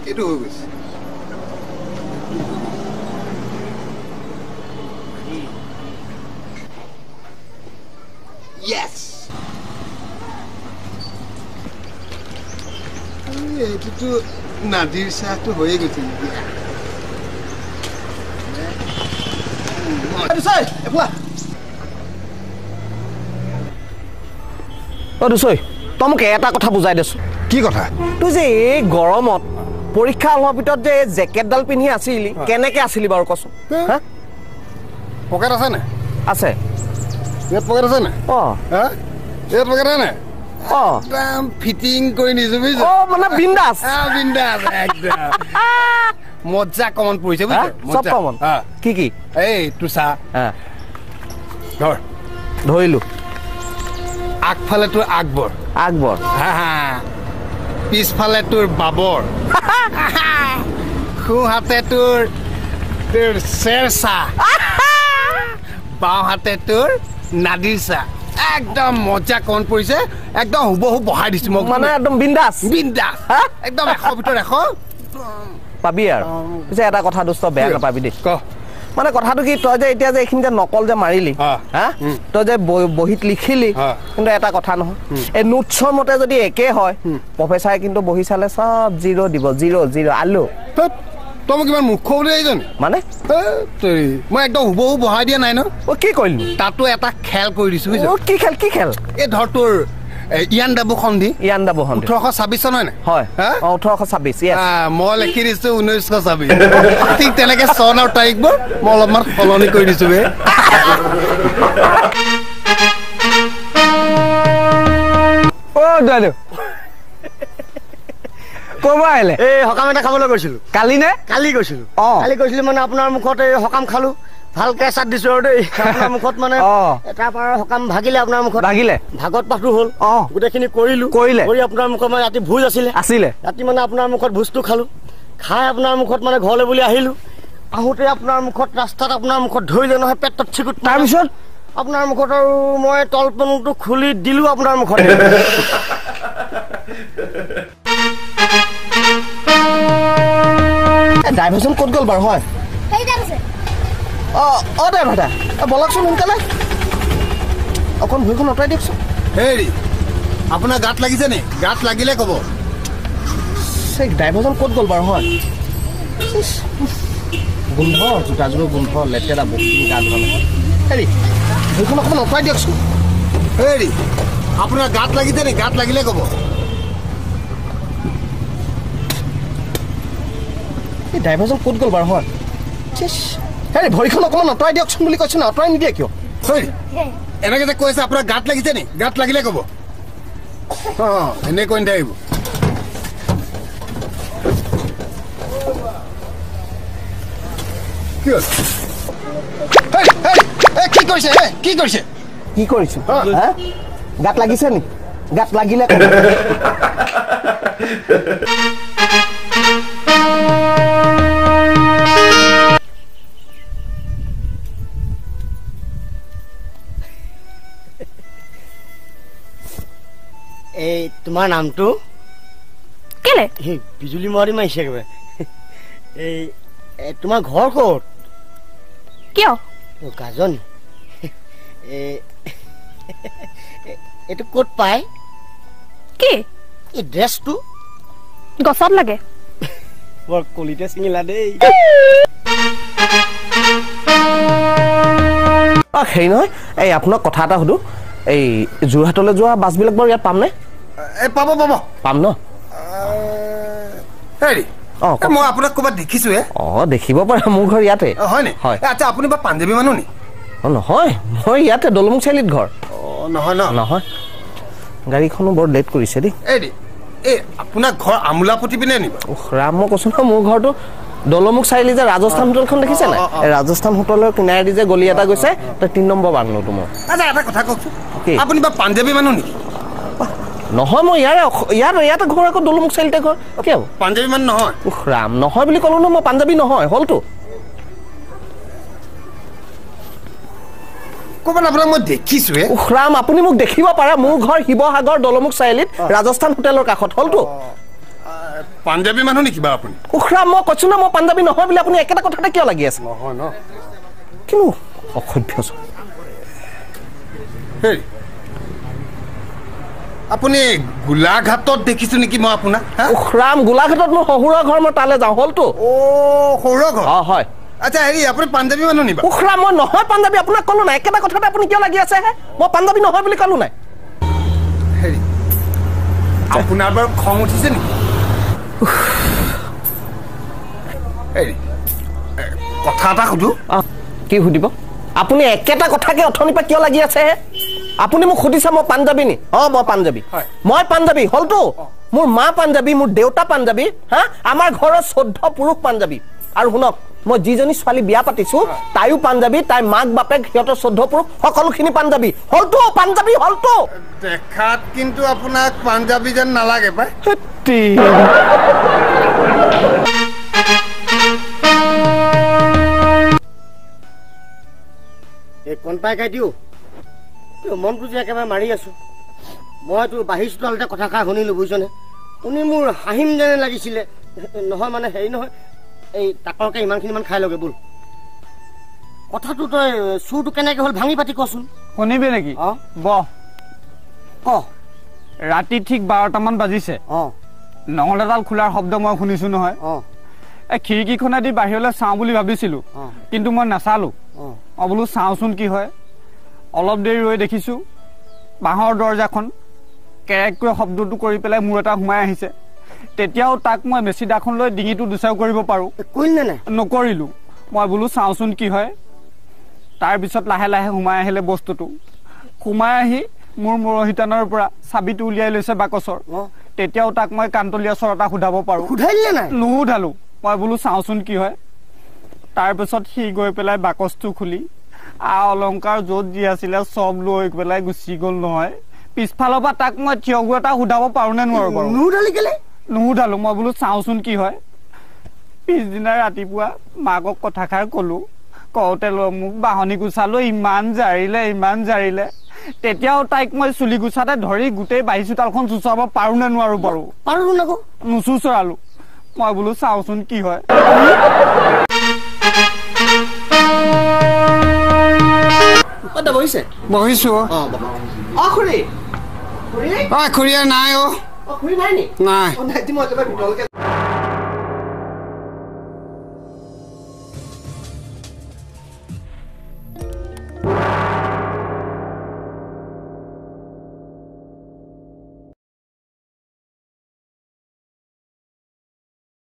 এইটো হৈ গৈছে Yes. এইটো নাদিৰ চাহটো হৈয়ে গৈছে দুচৈ তই মোক এটা কথা বুজাই দেছো কি কথা তুই যে এই গৰমত পৰীক্ষা হলৰ ভিতৰত যে জেকেটডাল পিন্ধি আছিলি কেনেকে আছিলি বাৰু কচোন পকেট আছে নে আছে ইয়াত পকেট আছে নে ইয়াত পকেট আছে নে একদম ফিটিং কৰি নিছো বুজিছো মানে বিন্দাস বিন্দাস একদম মজা কমন পৰিছে বুজিছো সব কমন কি কি এই তু চা ধৰ ধৰিলো আগফালে তোৰ আকবৰ পিছফালে তোৰ বাবৰ সোঁহাতে তোৰ শ্বেৰশ্বাহ বাওঁহাতে তোৰ নাদিৰ চাহ একদম মজা কমন পৰিছে একদম হুবহু বহাই দিছো মোক মানে একদম বিন্দাস একদম 100 ভিতৰত 100 পাবি আৰু পিছে এটা কথা দোস্ত বেয়া নাপাবি দেই ক মানে কথাটো কি তই যে এতিয়া যে এইখিনি যে নকল যে মাৰিলি তই যে বহিত লিখিলি কিন্তু এটা কথা নহয় এই নোটছৰ মতে যদি একে হয় প্ৰফেচাৰে কিন্তু বহি চালে সব 0 দিব 0 আলু তই মোক ইমান মুখ্য বুলি আহিছ নি মানে মই একদম হুবহু বহাই দিয়া নাই ন কি কৰিলি তাতো এটা খেল কৰি দিছো কি খেল এই ধৰ তোৰ ইয়ান দাবু সন্ধি 1826 চন হয় নে হয় 1826 মই লিখি দিছো 1926 ঠিক তেনেকে চন আৰু তাৰিখবোৰ মই অলপমান সলনি কৰি দিছো বে দাদু কবা আহিলে এই হকাম এটা খাবলৈ গৈছিলো কালি নে কালি গৈছিলো মানে আপোনাৰ মুখত এই হকাম খালো ভালকে চাট দিছো আৰু দেই আপোনাৰ মুখত মানে এটা পাৰ হকাম ভাগিলে আপোনাৰ মুখত ভাগত পাঠো হ'ল গোটেইখিনি কৰি আপোনাৰ মুখত মানে ৰাতি ভোজ আছিলে ৰাতি মানে আপোনাৰ মুখত ভোজটো খালো খাই আপোনাৰ মুখত মানে ঘৰলৈ বুলি আহিলো আহোঁতে আপোনাৰ মুখত ৰাস্তাত আপোনাৰ মুখত ধৰিলে নহয় পেটত চিকুট তাৰপিছত আপোনাৰ মুখত আৰু মই তলপনটো খুলি দিলো আপোনাৰ মুখত ড্ৰাইভাৰজন ক'ত গ'ল বাৰু হয় ড্ৰাইভাৰ বলকচোন সোনকালে অকণ ভৰিখন আঁতৰাই দিয়কচোন হেৰি আপোনাৰ গাত লাগিছে নি গাত লাগিলে ক'ব ড্ৰাইভাৰজন ক'ত গ'ল বাৰু হয় গোন্ধ জোতাযোৰৰ গোন্ধ লেতেৰা বস্তু গা ধোৱা নহয় হেৰি ভৰিখন অকণমান আঁতৰাই দিয়কচোন হেৰি আপোনাৰ গাত লাগিছে নি গাত লাগিলে ক'ব এই ড্ৰাইভাৰজন ক'ত গ'ল বাৰু হয় হেৰি ভৰিখন অকণমান আঁতৰাই দিয়কচোন বুলি কৈছো না আঁতৰাই নিদিয়ে কিয় এনেকে যে কৈছে আপোনাৰ গাত লাগিছে নি গাত লাগিলে ক'ব এনে কৈ নাথাকিব কি কৰিছো গাত লাগিছে নি গাত লাগিলে এই তোমাৰ নামটো কেলে বিজুলী মাৰি মাৰিছে একেবাৰে এই তোমাৰ ঘৰ ক'ত কিয় গাজনি এইটো ক'ত পায় কি এই ড্ৰেছটো গছত লাগে বৰ কলিতে ছিঙিলা দেই হেৰি নহয় এই আপোনাক কথা এটা সুধো এই যোৰহাটলৈ যোৱা বাছবিলাক বাৰু ইয়াত পামনে পাম ন হেৰি মই আপোনাক ক'ৰবাত দেখিছো দেখিব পাৰে মোৰ ঘৰ ইয়াতে হয় নে আচ্ছা আপুনি বা পাঞ্জাবী মানুহ নি নহয় মই ইয়াতে দলমুখ চাৰিআলিত ঘৰ নহয় গাড়ীখনো বৰ লেট কৰিছে দেই এই আপোনাৰ ঘৰ আমোলাপতি পিনে নিব ৰাম মই কৈছো নহয় মোৰ ঘৰটো দলমুখ চাৰিআলি যে ৰাজস্থান হোটেলখন দেখিছে নাই ৰাজস্থান হোটেলৰ কিনাৰেদি যে গলি এটা গৈছে তাৰ 3 নম্বৰ বাংলোটো মই আচ্ছা এটা কথা কওকচোন আপুনি বা পাঞ্জাবী মানুহ নেকি নহয় মই ইয়াতে ঘৰ আকৌ দলমুখ চাৰিআলিতে ঘৰ কিয় পাঞ্জাবী মানুহ নহয় ৰাম নহয় বুলি ক'লো ন মই পাঞ্জাবী নহয় হ'লতো ক'ৰবাত আপোনাক মই দেখিছো ৰাম আপুনি মোক দেখিব পাৰে মোৰ ঘৰ শিৱসাগৰ দলমুখ চাৰিআলিত ৰাজস্থান হোটেলৰ কাষত হ'লতো পাঞ্জাবী মানুহ নেকি বা আপুনি উখৰা মই কৈছো না মই পাঞ্জাবী নহয় বুলি আপুনি একেটা কথাতে কিয় লাগি আছে নহয় ন কিন্তু অসভ্য হেই আপুনি গোলাঘাটত দেখিছো নেকি মই আপোনাক উখৰাম গোলাঘাটত মোৰ শহুৰৰ ঘৰ মই তালৈ যাওঁ হলতো শহুৰৰ ঘৰ হয় আচ্ছা হেৰি আপুনি পাঞ্জাবী মানুহ নিবা উখৰা মই নহয় পাঞ্জাবী আপোনাক ক'লো নাই একেটা কথাতে আপুনি কিয় লাগি আছে মই পাঞ্জাবী নহয় বুলি ক'লো নাই হেৰি আপোনাৰ বাৰু খং উঠিছে নেকি হেৰি কথা এটা সুধো কি সুধিব আপুনি একেটা কথাকে অথনিৰ পৰা কিয় লাগি আছে আপুনি মোক সুধিছে মই পাঞ্জাবী নি মই পাঞ্জাবী মই পাঞ্জাবী হলতো মোৰ মা পাঞ্জাবী মোৰ দেউতা পাঞ্জাবী আমাৰ ঘৰৰ 14 পুৰুষ পাঞ্জাবী আৰু শুনক মই যিজনী ছোৱালী বিয়া পাতিছো তাইও পাঞ্জাবী তাই মাক বাপেক সিহঁতৰ 14 পুৰুষ সকলোখিনি পাঞ্জাবী হলতো পাঞ্জাবী হলতো দেখাত কিন্তু আপোনাক পাঞ্জাবী যেন নালাগে পাই এই কণপাই খাই দিও মনটো যে একেবাৰে মাৰি আছো মইতো বাহিৰ চোতালতে কথা খাই শুনিলো বুজিছনে শুনি মোৰ হাঁহিম যেনে লাগিছিলে নহয় মানে হেৰি নহয় এই তাকৰকে ইমানখিনি মান খাই লগে বল কথাটো তই চুৰটো কেনেকে হ'ল ভাঙি পাতি কচোন শুনিবি নেকি বহ ক ৰাতি ঠিক 12টা মান বাজিছে নঙলাডাল খোলাৰ শব্দ মই শুনিছো নহয় এই খিৰিকীখনেদি বাহিৰলৈ চাওঁ বুলি ভাবিছিলো কিন্তু মই নাচালো বোলো চাওঁচোন কি হয় অলপ দেৰি ৰৈ দেখিছো বাঁহৰ দৰজাখন কেৰেককৈ শব্দটো কৰি পেলাই মোৰ এটা সোমাই আহিছে তেতিয়াও তাক মই মেচিদাখন লৈ ডিঙিটো দুচাও কৰিব পাৰো নকৰিলো মই বোলো চাওঁচোন কি হয় তাৰপিছত লাহে লাহে সোমাই আহিলে বস্তুটো সোমাই আহি মোৰ মৰহিতানৰ পৰা চাবিটো উলিয়াই লৈছে বাকচৰ তেতিয়াও তাক মই কান্তলীয়া চৰটা সোধাব পাৰো নুসুধালো মই বোলো চাওঁচোন কি হয় তাৰপিছত সি গৈ পেলাই বাকচটো খুলি অলংকাৰ য'ত যি আছিলে চব লৈ পেলাই গুচি গ'ল নহয় পিছফালৰ পৰা তাক মই থিয়গু এটা সোধাব পাৰো নে নোৱাৰো বাৰু নুসুধালো মই বোলো চাওঁচোন কি হয় পিছদিনা ৰাতিপুৱা মাকক কথাষাৰ কলো কওঁতে মোক বাহনী গুচালো ইমান জাৰিলে তেতিয়াও তাইক মই চুলি গুচাতে ধৰি গোটেই বাহি চোতালখন চুচাব পাৰো নে নোৱাৰো বাৰু নুচুচৰালো মই বোলো চাওঁচোন কি হয় বহিছো খুৰীয়া নাই নাই